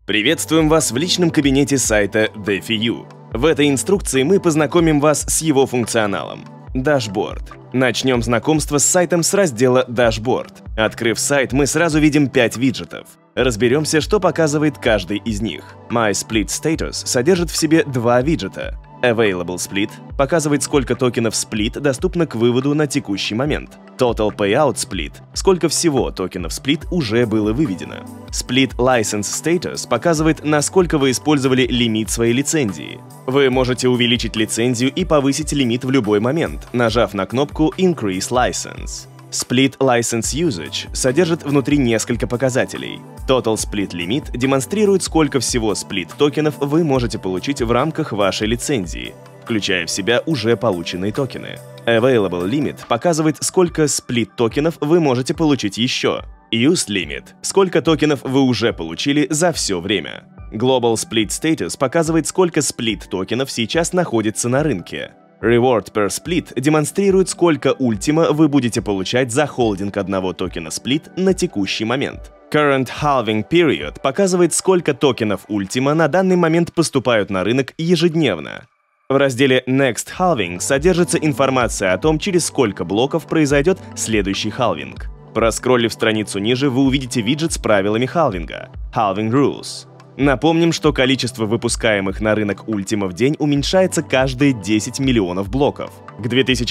Приветствуем вас в личном кабинете сайта DeFi. В этой инструкции мы познакомим вас с его функционалом. Дашборд. Начнем знакомство с сайтом с раздела «Дашборд». Открыв сайт, мы сразу видим 5 виджетов. Разберемся, что показывает каждый из них. My Split Status содержит в себе 2 виджета. Available Split показывает, сколько токенов Split доступно к выводу на текущий момент. Total Payout Split – сколько всего токенов Split уже было выведено. Split License Status показывает, насколько вы использовали лимит своей лицензии. Вы можете увеличить лицензию и повысить лимит в любой момент, нажав на кнопку Increase License. Split License Usage содержит внутри несколько показателей. Total Split Limit демонстрирует, сколько всего Split токенов вы можете получить в рамках вашей лицензии, включая в себя уже полученные токены. Available Limit показывает, сколько Split токенов вы можете получить еще. Used Limit – сколько токенов вы уже получили за все время. Global Split Status показывает, сколько Split токенов сейчас находится на рынке. Reward per Split демонстрирует, сколько ультима вы будете получать за холдинг одного токена Split на текущий момент. Current Halving Period показывает, сколько токенов ультима на данный момент поступают на рынок ежедневно. В разделе Next Halving содержится информация о том, через сколько блоков произойдет следующий халвинг. Проскроллив страницу ниже, вы увидите виджет с правилами халвинга – Halving Rules. Напомним, что количество выпускаемых на рынок ультима в день уменьшается каждые 10 миллионов блоков. К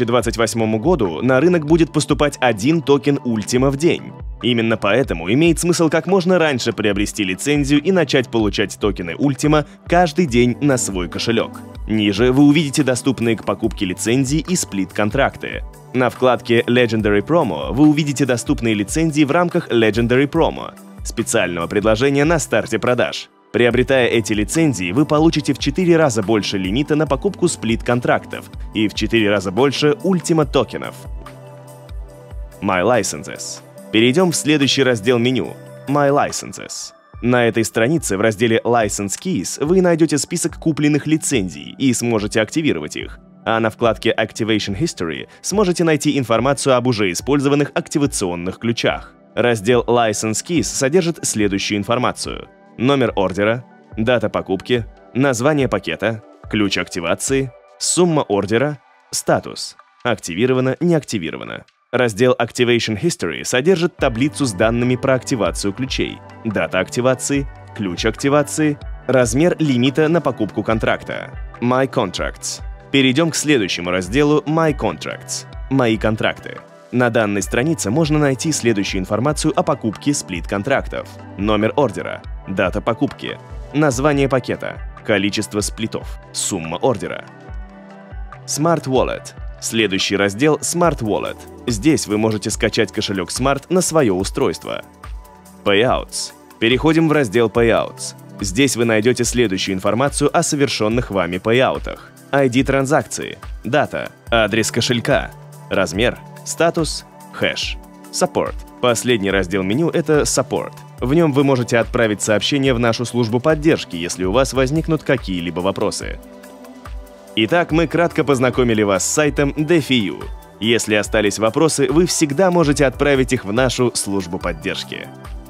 2028 году на рынок будет поступать 1 токен ультима в день. Именно поэтому имеет смысл как можно раньше приобрести лицензию и начать получать токены ультима каждый день на свой кошелек. Ниже вы увидите доступные к покупке лицензии и сплит-контракты. На вкладке Legendary Promo вы увидите доступные лицензии в рамках Legendary Promo, специального предложения на старте продаж. Приобретая эти лицензии, вы получите в 4 раза больше лимита на покупку сплит-контрактов и в 4 раза больше ультима токенов. My Licenses. Перейдем в следующий раздел меню – My Licenses. На этой странице в разделе License Keys вы найдете список купленных лицензий и сможете активировать их. А на вкладке Activation History сможете найти информацию об уже использованных активационных ключах. Раздел License Keys содержит следующую информацию: номер ордера, дата покупки, название пакета, ключ активации, сумма ордера, статус, активировано, не активировано. Раздел Activation History содержит таблицу с данными про активацию ключей, дата активации, ключ активации, размер лимита на покупку контракта. My Contracts. Перейдем к следующему разделу My Contracts – Мои контракты. На данной странице можно найти следующую информацию о покупке сплит-контрактов: номер ордера, дата покупки, название пакета, количество сплитов, сумма ордера. Smart Wallet. Следующий раздел Smart Wallet. Здесь вы можете скачать кошелек Smart на свое устройство. Payouts. Переходим в раздел Payouts. Здесь вы найдете следующую информацию о совершенных вами пейаутах: ID транзакции, дата, адрес кошелька, размер, статус, хэш. Support. Последний раздел меню – это Support. В нем вы можете отправить сообщение в нашу службу поддержки, если у вас возникнут какие-либо вопросы. Итак, мы кратко познакомили вас с сайтом DeFi. Если остались вопросы, вы всегда можете отправить их в нашу службу поддержки.